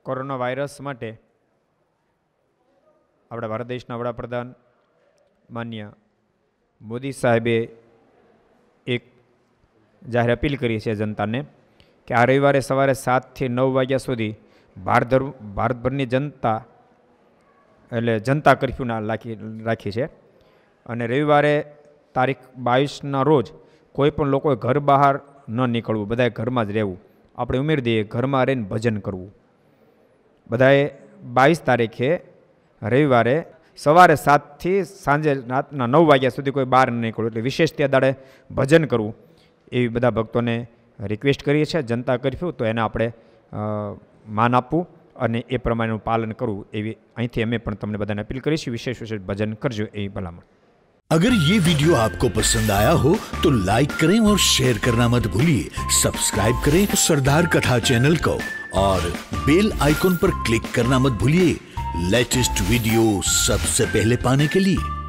Corona virus માટે આપણા ભારત દેશના વડાપ્રધાન માન્ય મોદી સાહેબે એક જાહેર અપીલ કરી છે જનતાને કે આ રવિવારે સવારે 7 થી 9 વાગ્યા સુધી ભારતભરની જનતા એટલે જનતા કર્ફ્યુના રાખી છે અને રવિવારે તારીખ 22ના રોજ કોઈ પણ લોકોએ ઘર બહાર ન નીકળવું, બધાએ ઘરમાં જ રહેવું. આપણે ઉમેરી દઈએ ઘરમાં રહીને ભજન કરવું. બધાએ 22 તારીખે રવિવારે સવારે 7 થી સાંજે રાતના 9 વાગ્યા સુધી કોઈ બહાર ન નીકળવું, એટલે વિશેષ તે દાડે ભજન કરવું એવી બધા ભક્તોને રિક્વેસ્ટ કરીએ છીએ. જનતા કર્ફ્યુ તો એને આપણે માન આપવું અને એ પ્રમાણેનું પાલન કરવું એવી અહીંથી અમે પણ તમને બધાને અપીલ કરીશું. વિશેષ ભજન કરજો એવી ભલામણ. अगर ये वीडियो आपको पसंद आया हो तो लाइक करें और शेयर करना मत भूलिए. सब्सक्राइब करें सरदार कथा चैनल को और बेल आइकॉन पर क्लिक करना मत भूलिए लेटेस्ट वीडियो सबसे पहले पाने के लिए.